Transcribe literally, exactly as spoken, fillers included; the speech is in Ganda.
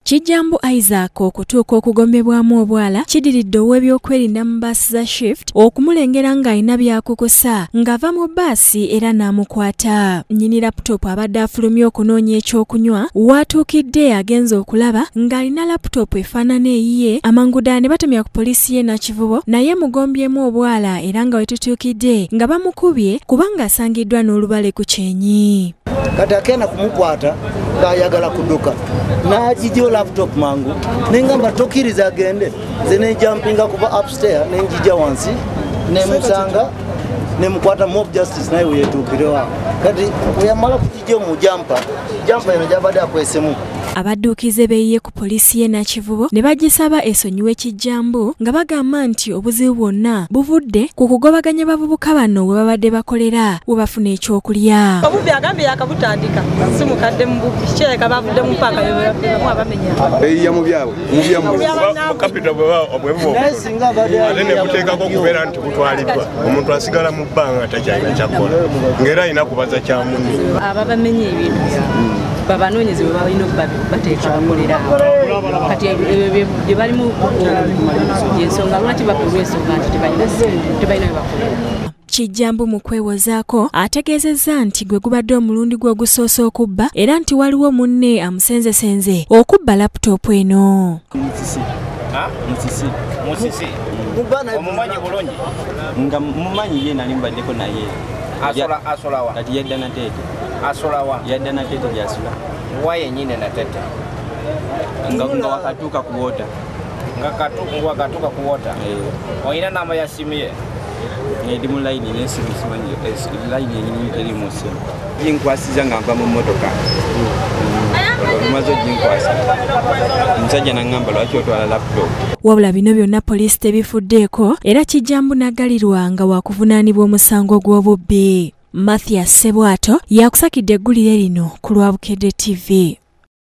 Kijambu Isaac okutuuka okugombebwamu obwala kidiridde ow'ebyokwerinda mu bbaasi za shift okumulengera ng'alina byakukusa ng'ava mu bbaasi era n'amukwata. Nnyini laputoopu abadde afulumye okunoonya ekyokunywa w'atuukidde agenze okulaba ng'alina laputoopu efaanana eyiye amangu ddala ne batumya ku poliisi y'e Nakivubo naye mugombyemu obwala era nga we tutuukidde nga bamukubye kubanga asangiddwa n'olubale ku kyenyi. Kati akenda kumukwata ng'ayagala kudduka n'agijja laputoopu mangu nengamba tokkiriza agende nze nejampinga kuva upstairs nenjija wansi nemusanga nemukwata mob justice naye weyetuukirewa kati weyamala kukijja omujampa jampa eno gyabadde akwesemu. Abadduukize beeyiye ku poliisi y'e Nakivubo ne bagisaba esonyiwe ekijambu nga bagamba nti obuzibu bwonna buvudde ku kugobaganya bavubuka bano we babadde bakolera we bafuna ekyokulya. Obubbi agambye yakabutandika si mukadde mu bubbi kireka bavudde mu ppaka bemu abamenya beeyiya mu byabwe mu byammwe kapita obwevu ate ne buteekako okubeera nti butwaliddwa omuntu asigala mu bbanga takyalina kyakola ng'era alina kubaza kya munne. Ababamenya ebintu babanoonyeze bwe balina okuba bateeka bakolera kati bye balimu ensonga lwaki bakolwa ensonga nti tebalina bye bakolera. Kijambu mu kwewozaako ategeezezza nti gwe gubadde omulundi gwe ogusoose okubba era nti waliwo munne amusenzesenze okubba laputoopu eno. Musisi musisi omumanyi bulungi nga mumanyi ye nali mbaddeko naye asola asola wa kati yadda na tete asola wa yadda na tete gyasula wa yennyine na tete nga nga wakatuuka kuwota nga katuuka wakatuuka kuwota oyina namba ya simu ye ndi mu layini n'esimu simanyi layini yennyini teri mu simu jinkwasiza nga nva mu mmotoka maze jinkwasa omusajja n'aŋŋamba lwaki otwala laputoopu. Wabula bino byonna poliisi tebifuddeeko era Kijambu n'aggalirwa nga waakuvunaanibwa omusango gw'obubbi. Mathias Ssebwato yakusakidde eggulire lino ku Lwabukedde T V.